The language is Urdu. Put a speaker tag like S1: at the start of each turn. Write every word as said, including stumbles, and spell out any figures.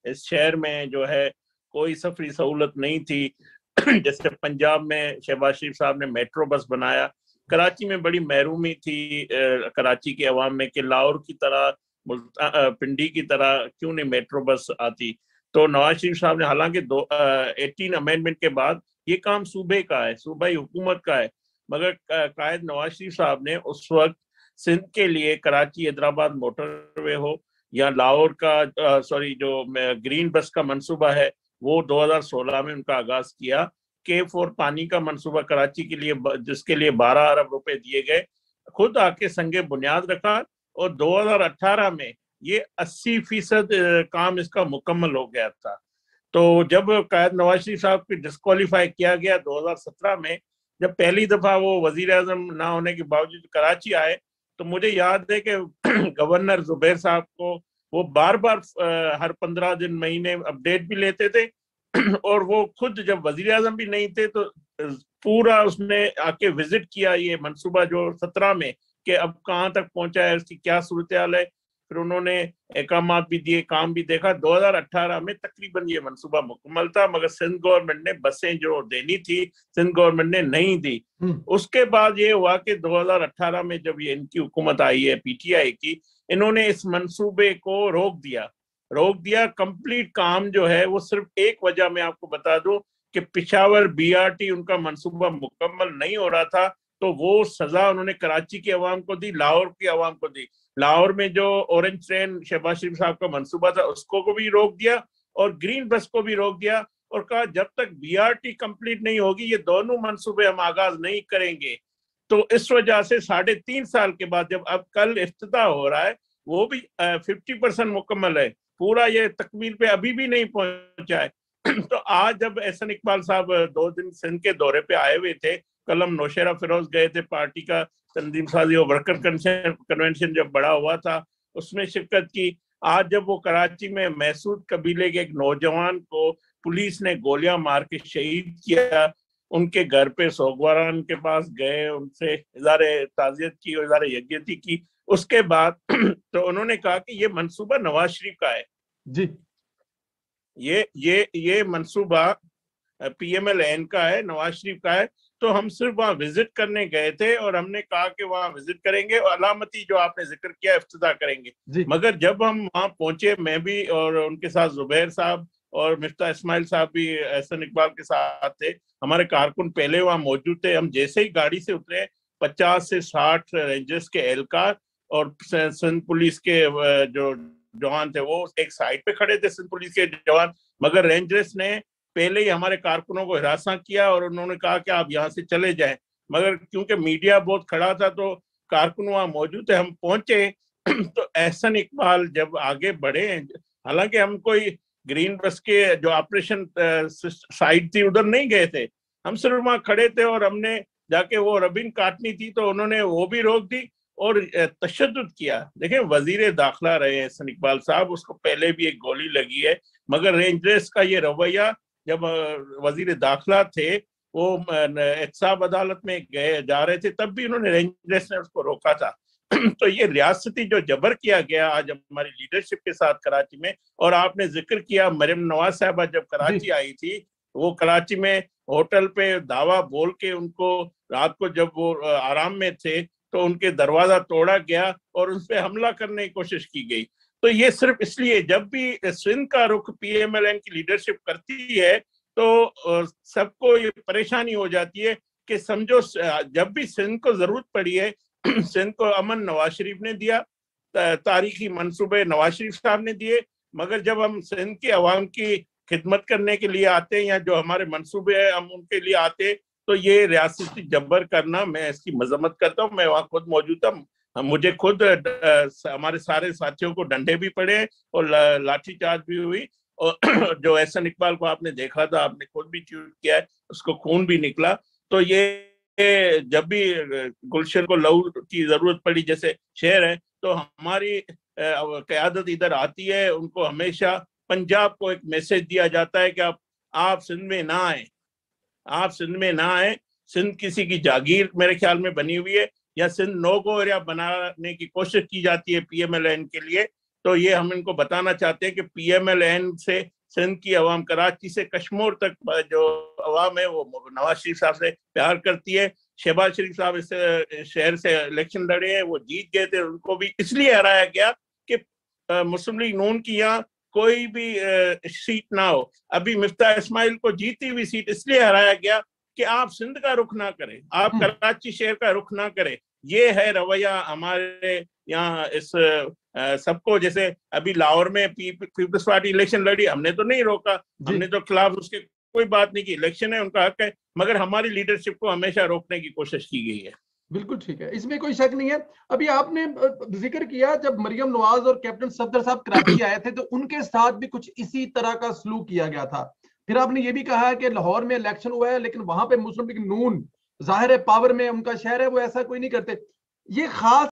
S1: اس شہر میں جو ہے کوئی سفری سہولت نہیں تھی. جیسے پنجاب میں شہباز شریف صاحب نے میٹرو بس بنایا, کراچی میں بڑی محرومی تھی کراچی کے عوام میں کہ لاہور کی طرح پنڈی کی طرح کیوں نہیں میٹرو بس آتی. تو نواز شریف صاحب نے, حالانکہ دو ایٹین امینڈمنٹ کے بعد یہ کام صوبے کا ہے, صوبائی حکومت کا ہے, مگر قائد نواز شریف صاحب نے اس وقت سندھ کے لیے کراچی حیدرآباد موٹر وے ہو یا لاہور کا سوری جو گرین بس کا منصوبہ ہے وہ دو ہزار سولہ میں ان کا آغاز کیا. کے فور پانی کا منصوبہ کراچی کے لیے جس کے لیے بارہ ارب روپے دیے گئے, خود آ کے سنگ بنیاد رکھا, اور دو ہزار اٹھارہ میں یہ اسی فیصد کام اس کا مکمل ہو گیا تھا. تو جب قائد نواز شریف صاحب کو ڈسکوالیفائی کیا گیا دو ہزار سترہ میں, جب پہلی دفعہ وہ وزیر اعظم نہ ہونے کے باوجود کراچی آئے, تو مجھے یاد ہے کہ گورنر زبیر صاحب کو وہ بار بار ہر پندرہ دن مہینے اپڈیٹ بھی لیتے تھے, اور وہ خود جب وزیر اعظم بھی نہیں تھے تو پورا اس نے آ کے وزٹ کیا یہ منصوبہ جو سترہ میں کہ اب کہاں تک پہنچا ہے, اس کی کیا صورتحال ہے. پھر انہوں نے احکامات بھی دیے, کام بھی دیکھا. دو ہزار اٹھارہ میں تقریباً یہ منصوبہ مکمل تھا, مگر سندھ گورنمنٹ نے بسیں جو دینی تھی سندھ گورنمنٹ نے نہیں دی. اس کے بعد یہ ہوا کہ دو ہزار اٹھارہ میں جب یہ ان کی حکومت آئی ہے پی ٹی آئی کی, انہوں نے اس منصوبے کو روک دیا روک دیا کمپلیٹ کام جو ہے وہ صرف ایک وجہ میں آپ کو بتا دوں کہ پشاور بی آر ٹی ان کا منصوبہ مکمل نہیں ہو رہا تھا, تو وہ سزا انہوں نے کراچی کے عوام کو دی, لاہور کے عوام کو دی. لاہور میں جو اورنج ٹرین شہباز شریف صاحب کا منصوبہ تھا اس کو بھی روک دیا, اور گرین بس کو بھی روک دیا, اور کہا جب تک بی آر ٹی کمپلیٹ نہیں ہوگی یہ دونوں منصوبے ہم آغاز نہیں کریں گے. تو اس وجہ سے ساڑھے تین سال کے بعد جب اب کل افتتاح ہو رہا ہے وہ بھی ففٹی پرسینٹ مکمل ہے, پورا یہ تکمیل پہ ابھی بھی نہیں پہنچا ہے. تو آج جب احسن اقبال صاحب دو دن سندھ کے دورے پہ آئے ہوئے تھے, کل ہم نوشہرہ فیروز گئے تھے, پارٹی کا تنظیم سازی اور ورکر کنونشن جب بڑا ہوا تھا اس میں شرکت کی. آج جب وہ کراچی میں محسود قبیلے کے ایک نوجوان کو پولیس نے گولیاں مار کے شہید کیا, ان کے گھر پہ سوگواران کے پاس گئے, ان سے اظہار تعزیت کی اور اظہار یکجہتی کی. اس کے بعد تو انہوں نے کہا کہ یہ منصوبہ نواز شریف کا ہے.
S2: جی
S1: یہ یہ یہ منصوبہ پی ایم ایل این کا ہے, نواز شریف کا ہے. تو ہم صرف وہاں وزٹ کرنے گئے تھے اور ہم نے کہا کہ وہاں وزٹ کریں گے اور علامتی جو آپ نے ذکر کیا افتتاح کریں گے.
S2: جی
S1: مگر جب ہم وہاں پہنچے, میں بھی اور ان کے ساتھ زبیر صاحب اور مفتاح اسماعیل صاحب بھی احسن اقبال کے ساتھ تھے, ہمارے کارکن پہلے وہاں موجود تھے. ہم جیسے ہی گاڑی سے اترے پچاس سے ساٹھ رینجرز کے اہلکار اور سندھ پولیس کے جو جوان تھے وہ ایک سائڈ پہ کھڑے تھے, سندھ پولیس کے جوان, مگر رینجرز نے پہلے ہی ہمارے کارکنوں کو ہراساں کیا اور انہوں نے کہا کہ آپ یہاں سے چلے جائیں. مگر کیونکہ میڈیا بہت کھڑا تھا تو کارکن وہاں موجود تھے. ہم پہنچے تو احسن اقبال جب آگے بڑھے, حالانکہ ہم کوئی گرین بس کے جو آپریشن سائٹ تھی ادھر نہیں گئے تھے, ہم صرف وہاں کھڑے تھے اور ہم نے جا کے وہ ربن کاٹنی تھی تو انہوں نے وہ بھی روک دی اور تشدد کیا. دیکھیں وزیر داخلہ رہے احسن اقبال صاحب, اس کو پہلے بھی ایک گولی لگی ہے, مگر رینجرز کا یہ رویہ, جب وزیر داخلہ تھے وہ احتساب عدالت میں گئے جا رہے تھے تب بھی انہوں نے رینجرز نے اس کو روکا تھا. تو یہ ریاستی جو جبر کیا گیا آج ہماری لیڈرشپ کے ساتھ کراچی میں, اور آپ نے ذکر کیا مریم نواز صاحبہ جب کراچی آئی تھی وہ کراچی میں ہوٹل پہ دعویٰ بول کے ان کو رات کو جب وہ آرام میں تھے تو ان کے دروازہ توڑا گیا اور ان پہ حملہ کرنے کی کوشش کی گئی. تو یہ صرف اس لیے جب بھی سندھ کا رخ پی ایم ایل این کی لیڈرشپ کرتی ہے تو سب کو یہ پریشانی ہو جاتی ہے کہ سمجھو جب بھی سندھ کو ضرورت پڑی ہے, سندھ کو امن نواز شریف نے دیا, تاریخی منصوبے نواز شریف صاحب نے دیے, مگر جب ہم سندھ کے عوام کی خدمت کرنے کے لیے آتے ہیں یا جو ہمارے منصوبے ہیں ہم ان کے لیے آتے تو یہ ریاستی جبر کرنا, میں اس کی مذمت کرتا ہوں. میں وہاں خود موجود تھا, مجھے خود ہمارے سارے ساتھیوں کو ڈنڈے بھی پڑے اور لاٹھی چارج بھی ہوئی, اور جو احسن اقبال کو آپ نے دیکھا تھا, آپ نے خود بھی ٹویٹ کیا ہے, اس کو خون بھی نکلا. تو یہ جب بھی گلشن کو لہو کی ضرورت پڑی جیسے شہر ہے تو ہماری قیادت ادھر آتی ہے, ان کو ہمیشہ پنجاب کو ایک میسج دیا جاتا ہے کہ آپ آپ سندھ میں نہ آئیں, آپ سندھ میں نہ آئیں. سندھ کسی کی جاگیر میرے خیال میں بنی ہوئی ہے, یا سندھ نو گو ایریا بنانے کی کوشش کی جاتی ہے پی ایم ایل این کے لیے. تو یہ ہم ان کو بتانا چاہتے ہیں کہ پی ایم ایل این سے سندھ کی عوام، کراچی سے کشمور تک جو عوام ہے وہ نواز شریف صاحب سے پیار کرتی ہے. شہباز شریف صاحب اس شہر سے الیکشن لڑے ہیں، وہ جیت گئے تھے، ان کو بھی اس لیے ہرایا گیا کہ مسلم لیگ نون کی یہاں کوئی بھی سیٹ نہ ہو. ابھی مفتاح اسماعیل کو جیتی ہوئی سیٹ اس لیے ہرایا گیا کہ آپ سندھ کا رخ نہ کریں، آپ کراچی شہر کا رخ نہ کریں. یہ ہے رویہ ہمارے یہاں اس سب کو. جیسے ابھی لاہور میں پیپلز پارٹی الیکشن لڑی، ہم نے تو نہیں روکا، ہم نے تو خلاف اس کے کوئی بات نہیں کی، الیکشن ہے ان کا حق ہے، مگر ہماری لیڈرشپ کو ہمیشہ روکنے کی کوشش کی گئی ہے.
S2: بالکل ٹھیک ہے، اس میں کوئی شک نہیں ہے. ابھی آپ نے ذکر کیا جب مریم نواز اور کیپٹن صفدر صاحب کراچی آئے تھے تو ان کے ساتھ بھی کچھ اسی طرح کا سلوک کیا گیا تھا. پھر آپ نے یہ بھی کہا کہ لاہور میں الیکشن ہوا ہے لیکن وہاں پہ مسلم لیگ نون ظاہر ہے پاور میں ان کا شہر ہے، وہ ایسا کوئی نہیں کرتے. یہ خاص